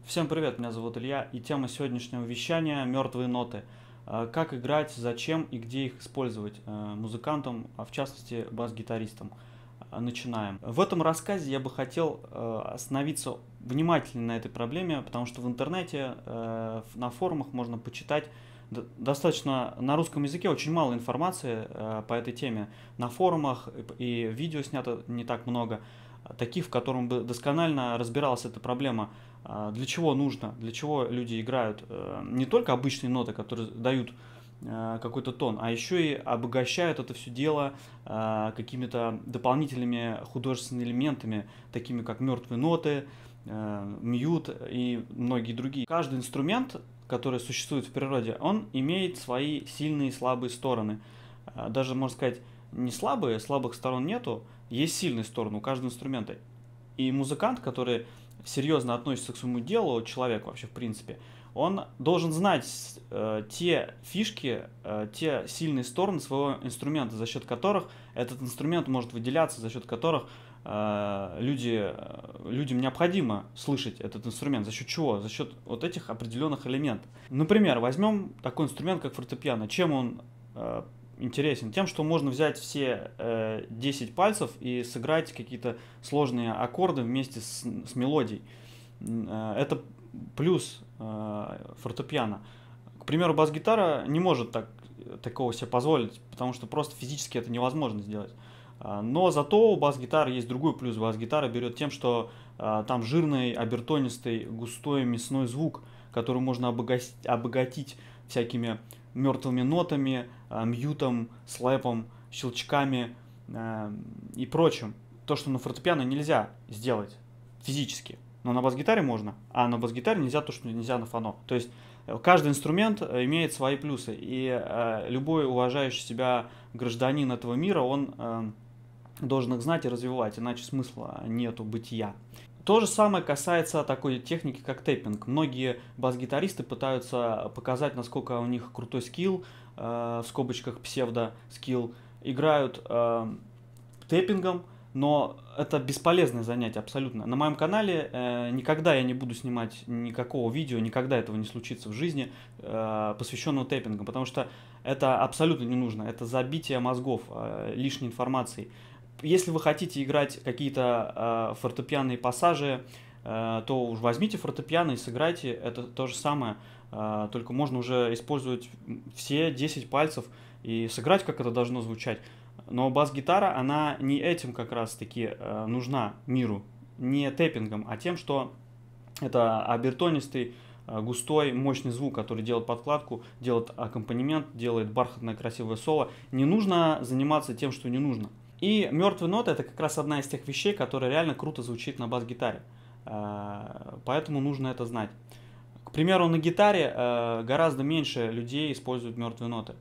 Всем привет, меня зовут Илья, и тема сегодняшнего вещания – мертвые ноты. Как играть, зачем и где их использовать музыкантам, а в частности бас-гитаристам. Начинаем. В этом рассказе я бы хотел остановиться внимательно на этой проблеме, потому что в интернете, на форумах можно почитать достаточно на русском языке очень мало информации по этой теме. На форумах и видео снято не так много таких, в котором бы досконально разбиралась эта проблема. Для чего нужно, для чего люди играют не только обычные ноты, которые дают какой-то тон, а еще и обогащают это все дело какими-то дополнительными художественными элементами, такими как мертвые ноты, мьют и многие другие. Каждый инструмент, который существует в природе, он имеет свои сильные и слабые стороны. Даже, можно сказать, не слабые, слабых сторон нету, есть сильные стороны у каждого инструмента. И музыкант, который серьезно относится к своему делу, человек вообще в принципе, он должен знать те фишки, те сильные стороны своего инструмента, за счет которых этот инструмент может выделяться, за счет которых людям необходимо слышать этот инструмент. За счет чего? За счет вот этих определенных элементов. Например, возьмем такой инструмент, как фортепиано. Чем он интересен? Тем, что можно взять все 10 пальцев и сыграть какие-то сложные аккорды вместе с мелодией. Это плюс фортепиано. К примеру, бас-гитара не может такого себе позволить, потому что просто физически это невозможно сделать. Но зато у бас-гитары есть другой плюс. Бас-гитара берет тем, что там жирный, обертонистый, густой мясной звук, который можно обогатить всякими мертвыми нотами, мьютом, слэпом, щелчками и прочим. То, что на фортепиано нельзя сделать физически, но на бас-гитаре можно, а на бас-гитаре нельзя то, что нельзя на фано. То есть каждый инструмент имеет свои плюсы, и любой уважающий себя гражданин этого мира, он должен их знать и развивать, иначе смысла нету бытия. То же самое касается такой техники, как тэппинг. Многие бас-гитаристы пытаются показать, насколько у них крутой скилл, в скобочках псевдо-скилл, играют тэппингом, но это бесполезное занятие абсолютно. На моем канале никогда я не буду снимать никакого видео, никогда этого не случится в жизни, посвященного тэппингу, потому что это абсолютно не нужно, это забитие мозгов лишней информацией. Если вы хотите играть какие-то фортепианные пассажи, то уж возьмите фортепиано и сыграйте. Это то же самое, только можно уже использовать все 10 пальцев и сыграть, как это должно звучать. Но бас-гитара, она не этим как раз-таки нужна миру, не тэппингом, а тем, что это обертонистый, густой, мощный звук, который делает подкладку, делает аккомпанемент, делает бархатное красивое соло. Не нужно заниматься тем, что не нужно. И мертвые ноты — это как раз одна из тех вещей, которая реально круто звучит на бас-гитаре. Поэтому нужно это знать. К примеру, на гитаре гораздо меньше людей используют мертвые ноты.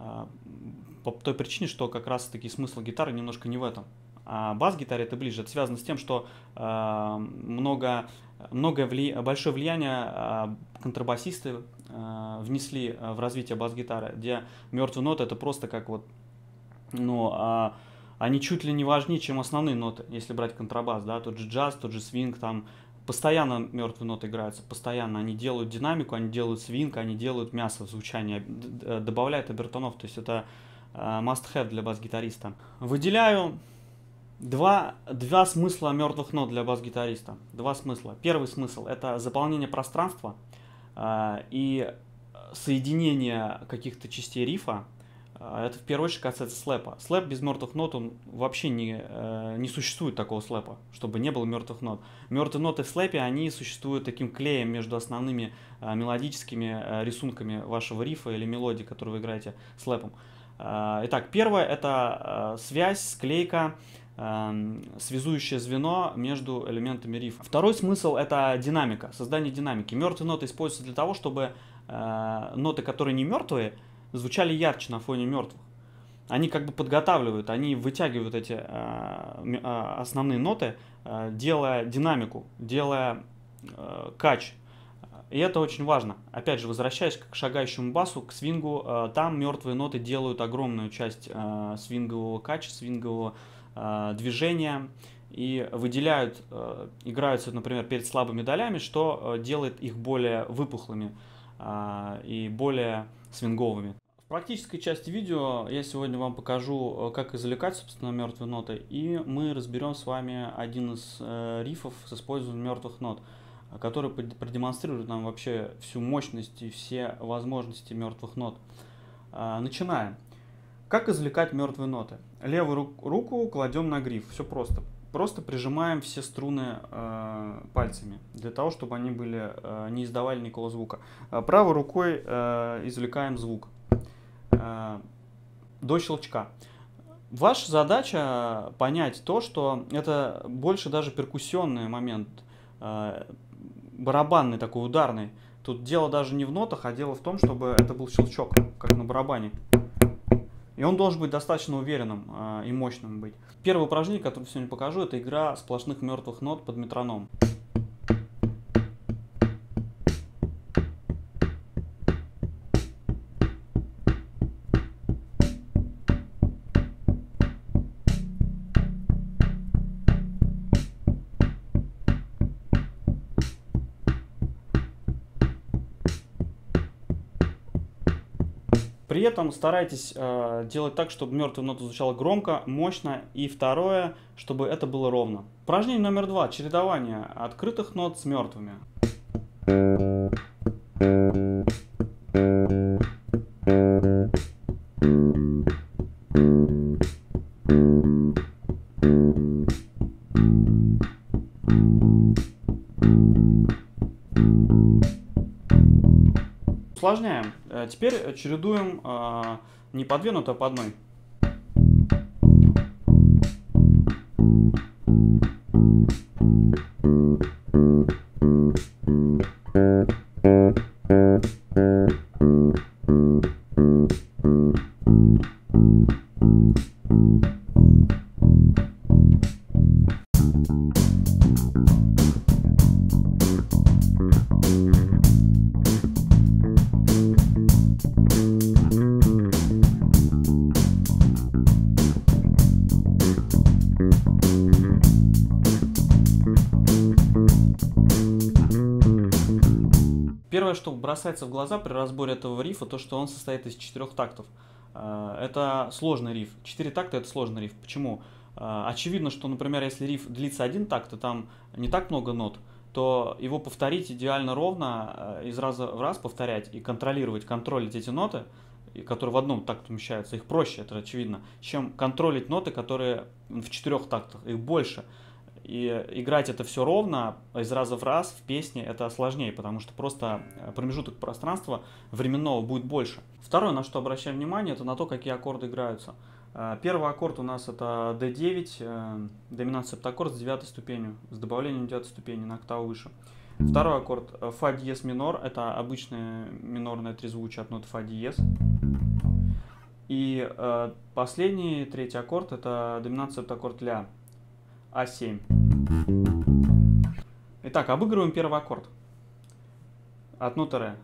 По той причине, что как раз-таки смысл гитары немножко не в этом. А бас-гитаре это ближе. Это связано с тем, что большое влияние контрабасисты внесли в развитие бас-гитары, где мертвые ноты — это просто как вот, они чуть ли не важнее, чем основные ноты, если брать контрабас, да, тот же джаз, тот же свинг, там постоянно мертвые ноты играются, постоянно они делают динамику, они делают свинг, они делают мясо в звучании, добавляют обертонов, то есть это must-have для бас-гитариста. Выделяю два смысла мертвых нот для бас-гитариста, два смысла. Первый смысл — это заполнение пространства и соединение каких-то частей рифа. Это в первую очередь касается слэпа. Слэп без мертвых нот, он вообще не существует такого слэпа, чтобы не было мертвых нот. Мертвые ноты в слэпе, они существуют таким клеем между основными мелодическими рисунками вашего рифа или мелодии, которую вы играете слэпом. Итак, первое — это связь, склейка, связующее звено между элементами рифа. Второй смысл — это динамика, создание динамики. Мертвые ноты используются для того, чтобы ноты, которые не мертвые, звучали ярче на фоне мертвых. Они как бы подготавливают, они вытягивают эти основные ноты, делая динамику, делая кач. И это очень важно. Опять же, возвращаясь к шагающему басу, к свингу, там мертвые ноты делают огромную часть свингового кача, свингового движения. и выделяют, играются, например, перед слабыми долями, что делает их более выпуклыми и более свинговыми. В практической части видео я сегодня вам покажу, как извлекать, собственно, мертвые ноты, и мы разберем с вами один из рифов с использованием мертвых нот, который продемонстрирует нам вообще всю мощность и все возможности мертвых нот. Начинаем. Как извлекать мертвые ноты? Левую руку кладем на гриф. Все просто. Просто прижимаем все струны пальцами, для того, чтобы они не издавали никакого звука. Правой рукой извлекаем звук до щелчка. Ваша задача понять то, что это больше даже перкуссионный момент, барабанный такой, ударный. Тут дело даже не в нотах, а дело в том, чтобы это был щелчок, как на барабане. И он должен быть достаточно уверенным и мощным быть. Первое упражнение, которое сегодня покажу, это игра сплошных мертвых нот под метроном. При этом старайтесь делать так, чтобы мертвая нота звучала громко, мощно. И второе, чтобы это было ровно. Упражнение номер 2. Чередование открытых нот с мертвыми. Усложняем. Теперь чередуем не по две ноты, а по одной. Первое, что бросается в глаза при разборе этого рифа, то, что он состоит из 4 тактов. Это сложный риф. 4 такта — это сложный риф. Почему? Очевидно, что, например, если риф длится 1 такт, и там не так много нот, то его повторить идеально ровно, из раза в раз повторять и контролить эти ноты, которые в одном такте умещаются, их проще, это очевидно, чем контролить ноты, которые в 4 тактах, их больше. И играть это все ровно, из раза в раз в песне, это сложнее, потому что просто промежуток пространства временного будет больше. Второе, на что обращаем внимание, это на то, какие аккорды играются. Первый аккорд у нас это D9, доминант септаккорд с 9 ступенью, с добавлением 9 ступени на октаву выше. Второй аккорд фа диез минор, это обычное минорное трезвучие от ноты фа диез. И последний, третий аккорд, это доминант септаккорд ля, А7. Итак, обыгрываем первый аккорд от ноты ре.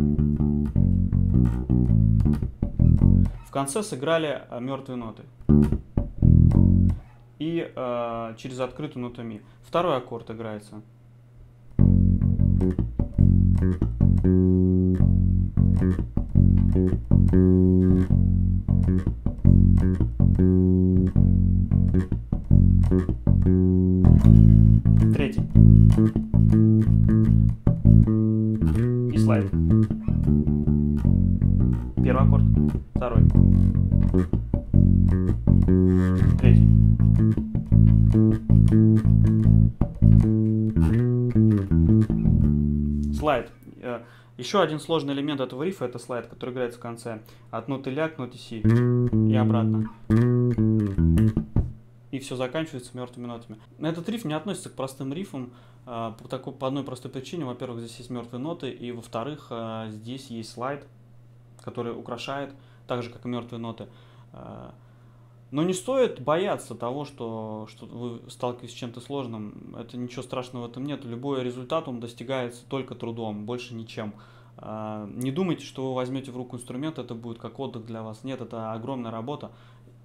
В конце сыграли мертвые ноты. И через открытую ноту ми. Второй аккорд играется. Третий. И слайд. Первый аккорд. Второй. Третий. Слайд. Еще один сложный элемент этого рифа — это слайд, который играется в конце. От ноты ля к ноте си. И обратно. И все заканчивается мертвыми нотами. Этот риф не относится к простым рифам по одной простой причине. Во-первых, здесь есть мертвые ноты, и во-вторых, здесь есть слайд, который украшает, так же, как и мертвые ноты. Но не стоит бояться того, что вы сталкиваетесь с чем-то сложным. Это ничего страшного в этом нет. Любой результат, он достигается только трудом, больше ничем. Не думайте, что вы возьмете в руку инструмент, это будет как отдых для вас. Нет, это огромная работа.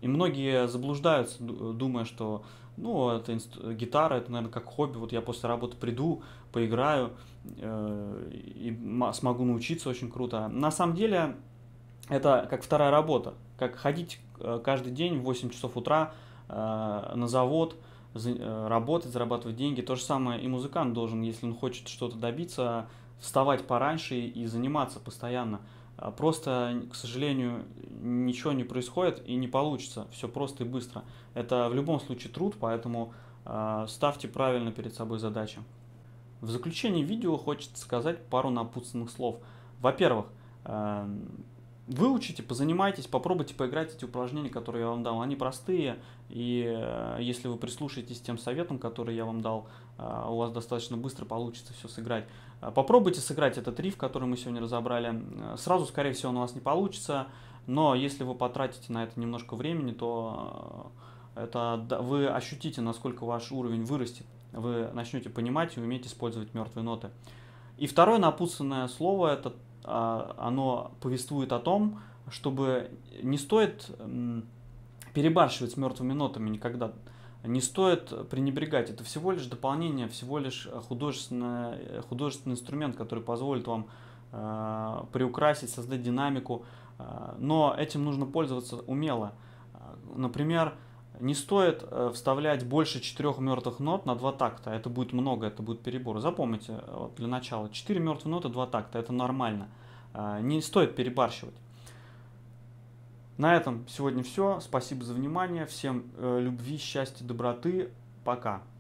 И многие заблуждаются, думая, что ну, это гитара, это, наверное, как хобби. Вот я после работы приду, поиграю и смогу научиться очень круто. На самом деле, это как вторая работа. Как ходить каждый день в 8 часов утра на завод, работать, зарабатывать деньги. То же самое и музыкант должен, если он хочет что-то добиться, вставать пораньше и заниматься постоянно. Просто, к сожалению, ничего не происходит и не получится. Все просто и быстро. Это в любом случае труд, поэтому ставьте правильно перед собой задачи. В заключение видео хочется сказать пару напутственных слов. Во-первых, выучите, позанимайтесь, попробуйте поиграть эти упражнения, которые я вам дал. Они простые, и если вы прислушаетесь к тем советам, которые я вам дал, у вас достаточно быстро получится все сыграть. Попробуйте сыграть этот риф, который мы сегодня разобрали. Сразу, скорее всего, он у вас не получится, но если вы потратите на это немножко времени, то вы ощутите, насколько ваш уровень вырастет. Вы начнете понимать и уметь использовать мертвые ноты. И второе напутственное слово, оно повествует о том, чтобы не стоит перебарщивать с мертвыми нотами никогда. Не стоит пренебрегать. Это всего лишь дополнение, всего лишь художественный инструмент, который позволит вам приукрасить, создать динамику. Но этим нужно пользоваться умело. Например, не стоит вставлять больше 4 мертвых нот на 2 такта. Это будет много, это будет перебор. Запомните, вот для начала, 4 мертвые ноты, 2 такта. Это нормально. Не стоит перебарщивать. На этом сегодня все. Спасибо за внимание. Всем любви, счастья, доброты. Пока.